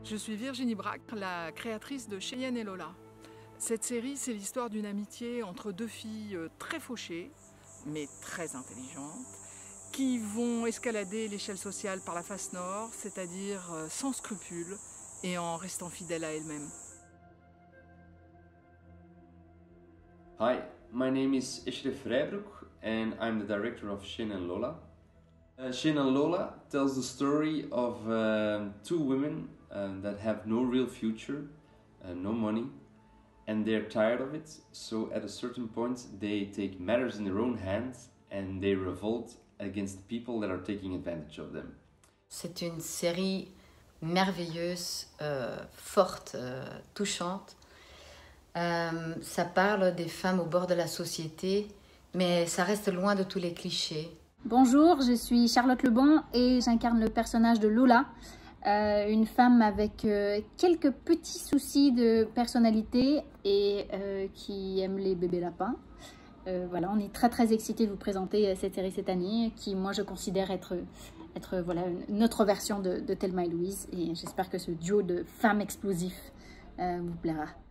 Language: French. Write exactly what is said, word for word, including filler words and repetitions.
Je suis Virginie Brac, la créatrice de Cheyenne et Lola. Cette série, c'est l'histoire d'une amitié entre deux filles très fauchées, mais très intelligentes, qui vont escalader l'échelle sociale par la face nord, c'est-à-dire sans scrupules et en restant fidèles à elles-mêmes. Hi, my name is Ishrif Rijbroek and I'm the director of Cheyenne and Lola. Uh, Cheyenne and Lola tells the story of uh, two women uh, that have no real future, uh, no money, and they're tired of it, so at a certain point they take matters in their own hands and they revolt against people that are taking advantage of them. C'est une série merveilleuse, euh, forte, euh, touchante. Euh, ça parle des femmes au bord de la société, mais ça reste loin de tous les clichés. Bonjour, je suis Charlotte Lebon et j'incarne le personnage de Lola, euh, une femme avec euh, quelques petits soucis de personnalité et euh, qui aime les bébés lapins. Euh, voilà, on est très très excités de vous présenter cette série cette année, qui moi je considère être, être voilà, notre version de, de Thelma et Louise, et j'espère que ce duo de femmes explosifs euh, vous plaira.